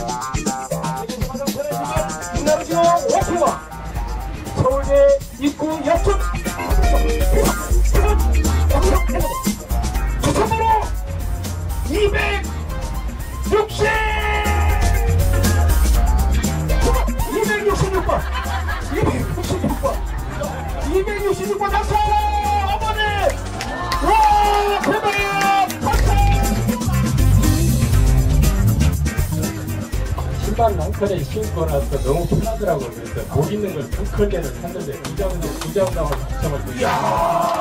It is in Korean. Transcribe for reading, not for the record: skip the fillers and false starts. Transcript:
이나르기오 오프와 서울대 입구 약속 조선번호 260 266번 266번 낙서 어머니 와 대박 박수 신발 랑커를 신고 나서 너무 편하더라고요. 그래서 복 있는 걸 두 컬개를 샀는데 부장님하고 추첨을 이야